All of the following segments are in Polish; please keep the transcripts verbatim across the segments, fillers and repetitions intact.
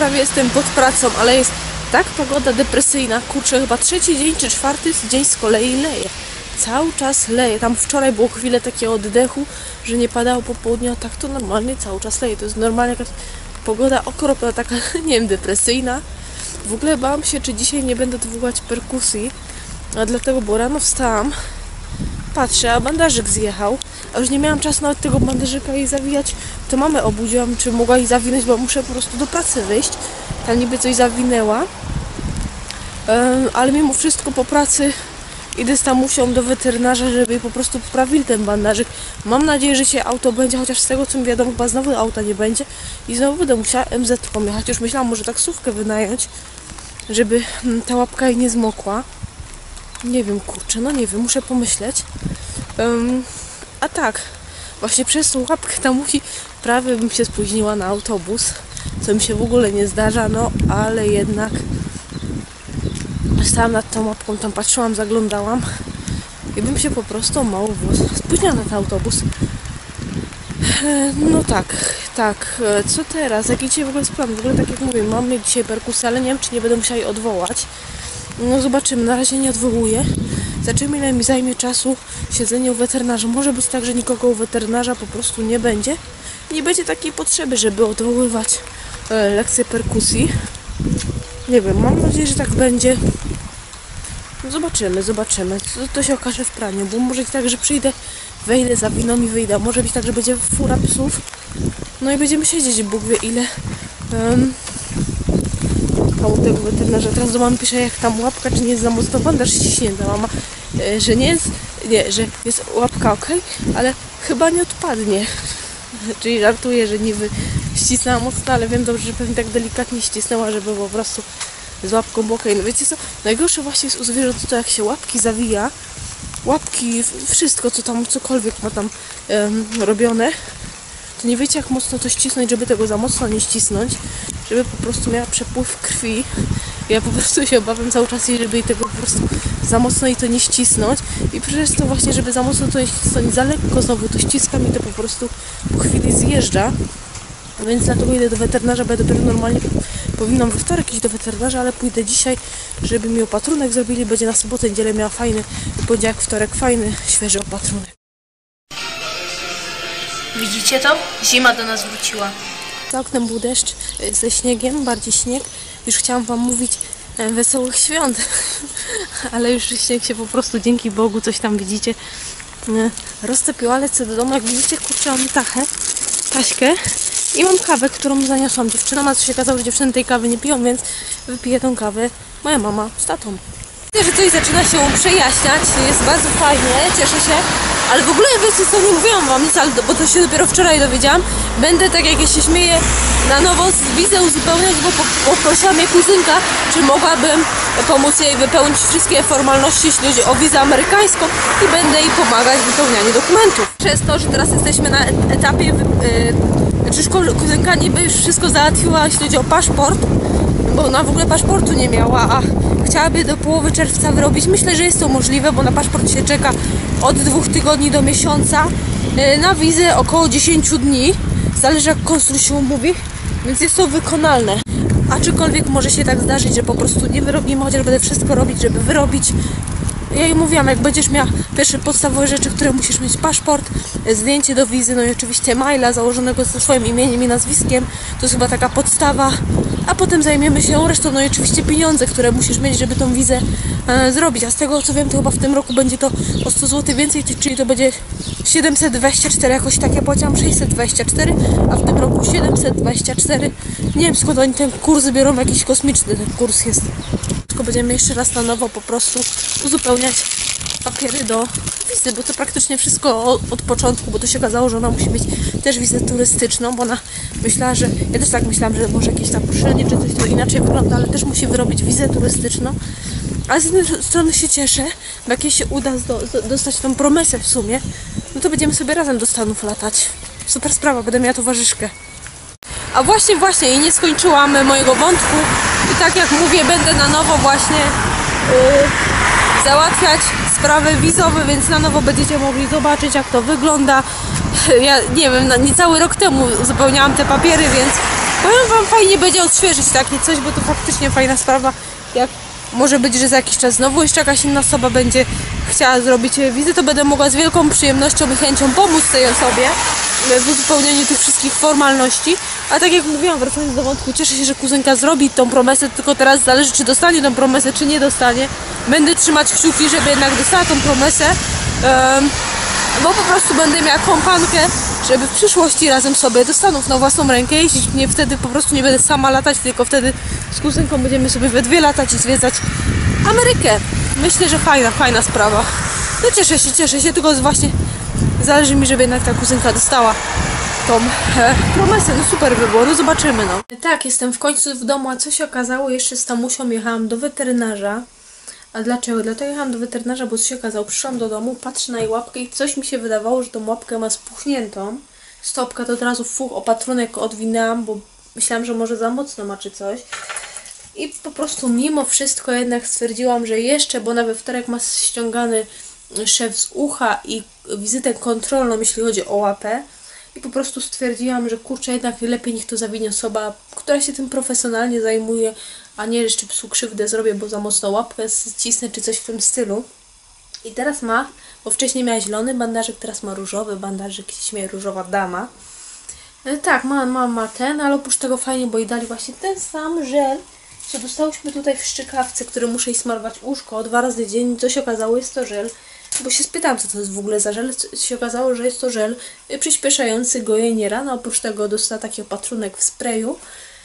prawie jestem pod pracą, ale jest tak pogoda depresyjna, kurczę, chyba trzeci dzień czy czwarty dzień z kolei leje. Cały czas leje. Tam wczoraj było chwilę takiego oddechu, że nie padało po południu, a tak to normalnie cały czas leje. To jest normalnie jakaś pogoda okropna, taka, nie wiem, depresyjna. W ogóle bałam się, czy dzisiaj nie będę odwoływać perkusji, a dlatego, bo rano wstałam, patrzę, a bandażyk zjechał, a już nie miałam czasu nawet tego bandażyka jej zawijać, to mamę obudziłam, czy mogła jej zawinąć, bo muszę po prostu do pracy wyjść. Tam niby coś zawinęła, um, ale mimo wszystko po pracy idę z tamusią do weterynarza, żeby po prostu poprawili ten bandażyk. Mam nadzieję, że się auto będzie, chociaż z tego co mi wiadomo, chyba znowu auta nie będzie i znowu będę musiała em zetką jechać. Już myślałam, może taksówkę wynająć, żeby ta łapka jej nie zmokła. Nie wiem, kurczę, no nie wiem, muszę pomyśleć. Um, a tak, właśnie przez tą łapkę tamusi prawie bym się spóźniła na autobus, co mi się w ogóle nie zdarza, no ale jednak stałam nad tą łapką, tam patrzyłam, zaglądałam i bym się po prostu mało spóźniła na ten autobus. No tak, tak, co teraz? Jaki dzisiaj w ogóle jest plan? W ogóle tak jak mówię, mam mieć dzisiaj perkusję, ale nie wiem, czy nie będę musiała jej odwołać. No zobaczymy, na razie nie odwołuję. Zobaczymy, ile mi zajmie czasu siedzenie u weterynarza. Może być tak, że nikogo u weterynarza po prostu nie będzie. Nie będzie takiej potrzeby, żeby odwoływać e, lekcje perkusji. Nie wiem, mam nadzieję, że tak będzie. No zobaczymy, zobaczymy. To, to się okaże w praniu, bo może być tak, że przyjdę, wejdę, zawiną i wyjdę. Może być tak, że będzie fura psów. No i będziemy siedzieć, Bóg wie ile. Um, u tego weterynarza. Teraz do mamy pisze, jak tam łapka, czy nie jest za mocno bandaż ściśnięta. Mama, e, że nie jest, nie, że jest łapka ok, ale chyba nie odpadnie. Czyli żartuję, że niby ścisnęła mocno, ale wiem dobrze, że pewnie tak delikatnie ścisnęła, żeby po prostu z łapką ok. No wiecie co? Najgorsze właśnie jest u zwierząt to, jak się łapki zawija, łapki, wszystko co tam, cokolwiek ma tam um, robione, to nie wiecie, jak mocno to ścisnąć, żeby tego za mocno nie ścisnąć, żeby po prostu miała przepływ krwi. Ja po prostu się obawiam cały czas, żeby jej tego po prostu za mocno i to nie ścisnąć. I przez to właśnie, żeby za mocno to nie ścisnąć, za lekko znowu to ściskam i to po prostu po chwili zjeżdża. Więc dlatego idę do weterynarza, bo ja dopiero normalnie powinnam we wtorek iść do weterynarza, ale pójdę dzisiaj, żeby mi opatrunek zrobili. Będzie na sobotę, niedzielę miała fajny, poniedziałek, wtorek fajny, świeży opatrunek. Widzicie to? Zima do nas wróciła. Za oknem był deszcz ze śniegiem, bardziej śnieg. Już chciałam wam mówić wesołych świąt, ale już śnieg się po prostu, dzięki Bogu, coś tam widzicie, roztopiła. Lecę do domu, jak widzicie, kurczę, mam tachę, taśkę i mam kawę, którą zaniosłam dziewczynom, a co się okazało, że dziewczyny tej kawy nie piją, więc wypiję tą kawę moja mama z tatą. Widzę, że coś zaczyna się przejaśniać, jest bardzo fajnie, cieszę się, ale w ogóle wiecie co, nie mówiłam wam nic, ale, bo to się dopiero wczoraj dowiedziałam. Będę, tak jak ja się śmieję, na nowo wizę uzupełniać, bo poprosiła mnie kuzynka, czy mogłabym pomóc jej wypełnić wszystkie formalności, jeśli chodzi o wizę amerykańską, i będę jej pomagać w wypełnianiu dokumentów. Przez to, że teraz jesteśmy na etapie, yy, czy kuzynka niby już wszystko załatwiła, jeśli chodzi o paszport, bo ona w ogóle paszportu nie miała, a chciałaby do połowy czerwca wyrobić. Myślę, że jest to możliwe, bo na paszport się czeka od dwóch tygodni do miesiąca. Na wizę około dziesięć dni. Zależy, jak konsul się umówi, więc jest to wykonalne. Aczkolwiek może się tak zdarzyć, że po prostu nie wyrobimy, chociaż będę wszystko robić, żeby wyrobić. Ja jej mówiłam, jak będziesz miała pierwsze podstawowe rzeczy, które musisz mieć: paszport, zdjęcie do wizy, no i oczywiście maila założonego ze swoim imieniem i nazwiskiem. To jest chyba taka podstawa, a potem zajmiemy się resztą, no i oczywiście pieniądze, które musisz mieć, żeby tą wizę e, zrobić. A z tego co wiem, to chyba w tym roku będzie to o sto złotych więcej, czyli to będzie siedemset dwadzieścia cztery, jakoś tak. Ja płaciłam sześćset dwadzieścia cztery, a w tym roku siedemset dwadzieścia cztery. Nie wiem, skąd oni ten kurs biorą, jakiś kosmiczny ten kurs jest. Tylko będziemy jeszcze raz na nowo po prostu uzupełniać papiery do wizy, bo to praktycznie wszystko od początku, bo to się okazało, że ona musi mieć też wizę turystyczną, bo ona myślała, że, ja też tak myślałam, że może jakieś tam poszerzenie czy coś to inaczej wygląda, ale też musi wyrobić wizę turystyczną. Ale z jednej strony się cieszę, bo jak jej się uda do, do, dostać tą promesę w sumie, no to będziemy sobie razem do Stanów latać. Super sprawa, będę miała towarzyszkę. A właśnie, właśnie i nie skończyłam mojego wątku i tak jak mówię, będę na nowo właśnie yy, załatwiać sprawy wizowe, więc na nowo będziecie mogli zobaczyć, jak to wygląda. Ja nie wiem, niecały rok temu uzupełniałam te papiery, więc Powiem wam, fajnie będzie odświeżyć takie coś, bo to faktycznie fajna sprawa. Jak może być, że za jakiś czas znowu jeszcze jakaś inna osoba będzie chciała zrobić wizytę, to będę mogła z wielką przyjemnością i chęcią pomóc tej osobie w uzupełnieniu tych wszystkich formalności. A tak jak mówiłam, wracając do wątku, cieszę się, że kuzynka zrobi tą promesę, tylko teraz zależy, czy dostanie tą promesę, czy nie dostanie. Będę trzymać kciuki, żeby jednak dostała tą promesę, um, bo po prostu będę miała kompankę, żeby w przyszłości razem sobie do Stanów na własną rękę jeździć. Nie, wtedy po prostu nie będę sama latać, tylko wtedy z kuzynką będziemy sobie we dwie latać i zwiedzać Amerykę. Myślę, że fajna, fajna sprawa. No cieszę się, cieszę się, tylko właśnie zależy mi, żeby jednak ta kuzynka dostała tą e, promesę. No super by było, no zobaczymy, no. Tak, jestem w końcu w domu, a co się okazało? Jeszcze z tamusią jechałam do weterynarza. A dlaczego? Dlatego jechałam do weterynarza, bo co się okazało? Przyszłam do domu, patrzę na jej łapkę i coś mi się wydawało, że tą łapkę ma spuchniętą. Stopka, to od razu fuch, opatrunek odwinęłam, bo myślałam, że może za mocno ma czy coś. I po prostu mimo wszystko jednak stwierdziłam, że jeszcze, bo na we wtorek ma ściągany szef z ucha i wizytę kontrolną, jeśli chodzi o łapę. I po prostu stwierdziłam, że kurczę, jednak lepiej niech to zawinie osoba, która się tym profesjonalnie zajmuje, a nie jeszcze psu krzywdę zrobię, bo za mocno łapkę ścisnę, czy coś w tym stylu. I teraz ma, bo wcześniej miała zielony bandażyk, teraz ma różowy bandażyk, się śmieje, różowa dama. No tak, ma, ma, ma ten, ale oprócz tego fajnie, bo i dali właśnie ten sam żel, co dostałyśmy tutaj w szczykawce, który muszę jej smarować uszko dwa razy dziennie. Co się okazało, jest to żel, bo się spytałam, co to jest w ogóle za żel. Co się okazało, że jest to żel przyspieszający gojenie ran. Oprócz tego dostała taki opatrunek w sprayu.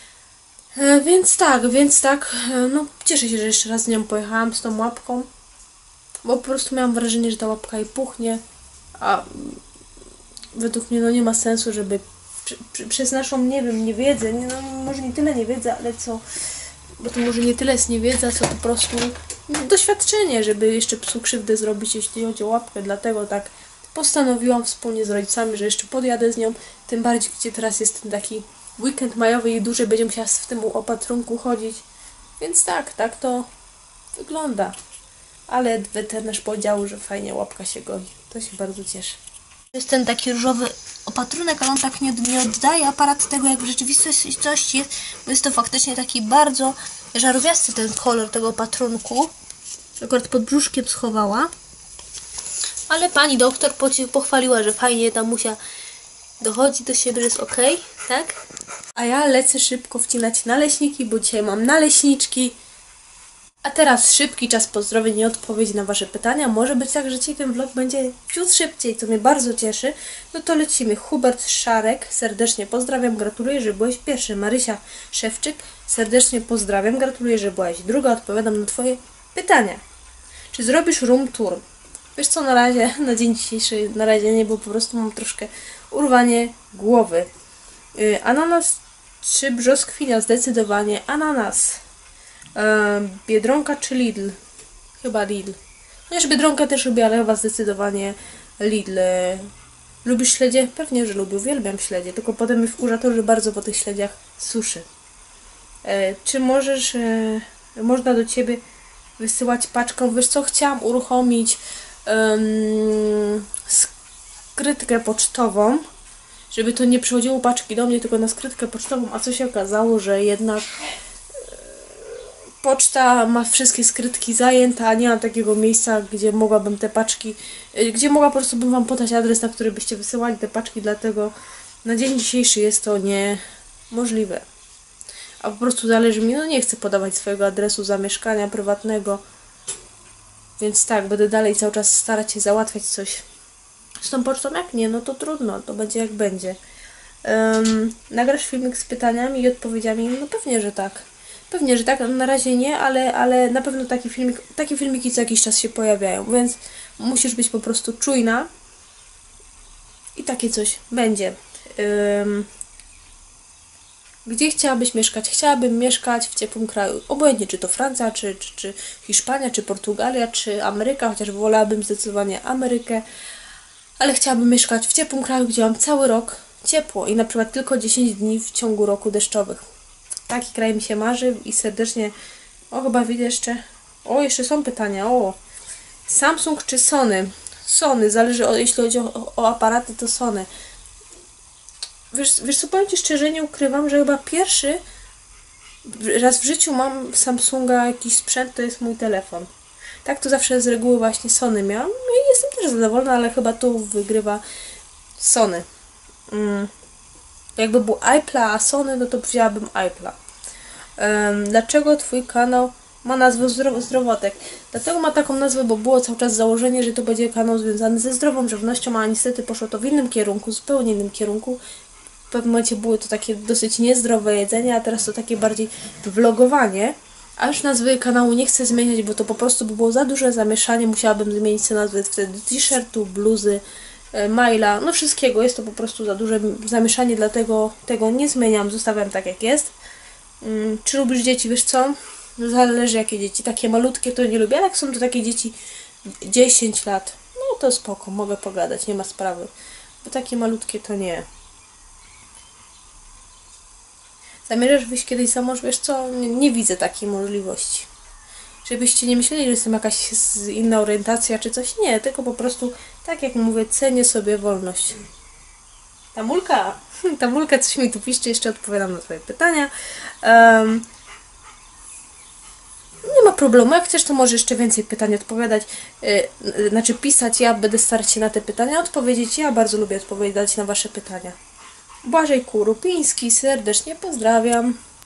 E, więc tak, więc tak, e, no cieszę się, że jeszcze raz z nią pojechałam, z tą łapką, bo po prostu miałam wrażenie, że ta łapka jej puchnie, a według mnie no nie ma sensu, żeby przy, przy, przez naszą, nie wiem, niewiedzę, nie, no może nie tyle niewiedzę, ale co, bo to może nie tyle jest niewiedza, co po prostu doświadczenie, żeby jeszcze psu krzywdę zrobić, jeśli chodzi o łapkę. Dlatego tak postanowiłam wspólnie z rodzicami, że jeszcze podjadę z nią, tym bardziej, gdzie teraz jest ten taki weekend majowy i dłużej będzie musiała w tym opatrunku chodzić. Więc tak, tak to wygląda. Ale weterynarz powiedział, że fajnie łapka się goi. To się bardzo cieszy. To jest ten taki różowy opatrunek, ale on tak nie, nie oddaje aparat tego, jak w rzeczywistości jest, bo jest to faktycznie taki bardzo żarowiasty ten kolor tego opatrunku. Akurat pod brzuszkiem schowała. Ale pani doktor pochwaliła, że fajnie ta musia dochodzi do siebie, że jest ok, tak? A ja lecę szybko wcinać naleśniki, bo dzisiaj mam naleśniczki. A teraz szybki czas pozdrowień i odpowiedzi na wasze pytania. Może być tak, że dzisiaj ten vlog będzie ciut szybciej, co mnie bardzo cieszy. No to lecimy. Hubert Szarek, serdecznie pozdrawiam, gratuluję, że byłeś pierwszy. Marysia Szewczyk, serdecznie pozdrawiam, gratuluję, że byłaś druga. Odpowiadam na twoje pytania. Czy zrobisz room tour? Wiesz co, na razie, na dzień dzisiejszy, na razie nie, bo po prostu mam troszkę urwanie głowy. Yy, ananas czy brzoskwinia? Zdecydowanie ananas. Yy, Biedronka czy Lidl? Chyba Lidl. Chociaż Biedronka też lubię, ale chyba zdecydowanie Lidl. Yy, lubisz śledzie? Pewnie, że lubię. Uwielbiam śledzie, tylko potem mi wkurza to, że bardzo po tych śledziach suszy. Yy, czy możesz, yy, można do ciebie wysyłać paczką? Wiesz co, chciałam uruchomić Um, skrytkę pocztową, żeby to nie przychodziło paczki do mnie, tylko na skrytkę pocztową, a co się okazało, że jednak poczta ma wszystkie skrytki zajęte, a nie ma takiego miejsca, gdzie mogłabym te paczki, gdzie mogła po prostu bym wam podać adres, na który byście wysyłali te paczki, dlatego na dzień dzisiejszy jest to niemożliwe. A po prostu zależy mi, no nie chcę podawać swojego adresu zamieszkania prywatnego. Więc tak, będę dalej cały czas starać się załatwiać coś z tą pocztą. Jak nie, no to trudno, to będzie jak będzie. Um, nagrasz filmik z pytaniami i odpowiedziami? No pewnie, że tak. Pewnie, że tak. Na razie nie, ale, ale na pewno taki filmik, takie filmiki co jakiś czas się pojawiają, więc musisz być po prostu czujna i takie coś będzie. Um, Gdzie chciałabyś mieszkać? Chciałabym mieszkać w ciepłym kraju. Obojętnie, czy to Francja, czy, czy, czy Hiszpania, czy Portugalia, czy Ameryka, chociaż wolałabym zdecydowanie Amerykę. Ale chciałabym mieszkać w ciepłym kraju, gdzie mam cały rok ciepło i na przykład tylko dziesięć dni w ciągu roku deszczowych. Taki kraj mi się marzy i serdecznie... O, chyba widzę jeszcze... O, jeszcze są pytania. O, Samsung czy Sony? Sony, zależy, o, jeśli chodzi o, o aparaty, to Sony. wiesz, wiesz co, powiem Ci szczerze, nie ukrywam, że chyba pierwszy raz w życiu mam Samsunga jakiś sprzęt, to jest mój telefon. Tak to zawsze z reguły właśnie Sony miałam. No i jestem też zadowolona, ale chyba tu wygrywa Sony. Mm. Jakby był iPla, a Sony, no to wzięłabym iPla. Um, dlaczego Twój kanał ma nazwę zdro Zdrowotek? Dlatego ma taką nazwę, bo było cały czas założenie, że to będzie kanał związany ze zdrową żywnością, a niestety poszło to w innym kierunku, zupełnie innym kierunku. W pewnym momencie były to takie dosyć niezdrowe jedzenie, a teraz to takie bardziej vlogowanie. A już nazwy kanału nie chcę zmieniać, bo to po prostu by było za duże zamieszanie. Musiałabym zmienić te nazwy wtedy t-shirtu, bluzy, maila, no wszystkiego. Jest to po prostu za duże zamieszanie, dlatego tego nie zmieniam. Zostawiam tak jak jest. Hmm, czy lubisz dzieci? Wiesz co? Zależy jakie dzieci. Takie malutkie to nie lubię, ale jak są to takie dzieci dziesięć lat, no to spoko, mogę pogadać, nie ma sprawy. Bo takie malutkie to nie. Zamierzasz wyjść kiedyś za mąż? Wiesz co? Nie, nie widzę takiej możliwości. Żebyście nie myśleli, że jestem jakaś inna orientacja czy coś. Nie, tylko po prostu, tak jak mówię, cenię sobie wolność. Tamulka! Tamulka coś mi tu piszczy, jeszcze odpowiadam na Twoje pytania. Um, nie ma problemu, jak chcesz, to może jeszcze więcej pytań odpowiadać. Yy, znaczy pisać, ja będę starać się na te pytania odpowiedzieć. Ja bardzo lubię odpowiadać na Wasze pytania. Błażej Kurupiński, serdecznie pozdrawiam.